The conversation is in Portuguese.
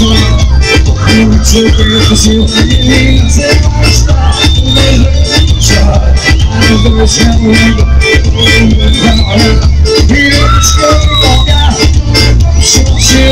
Você pensa se eu feliz, você vai estar no meu choro. A voz é muda, e eu estou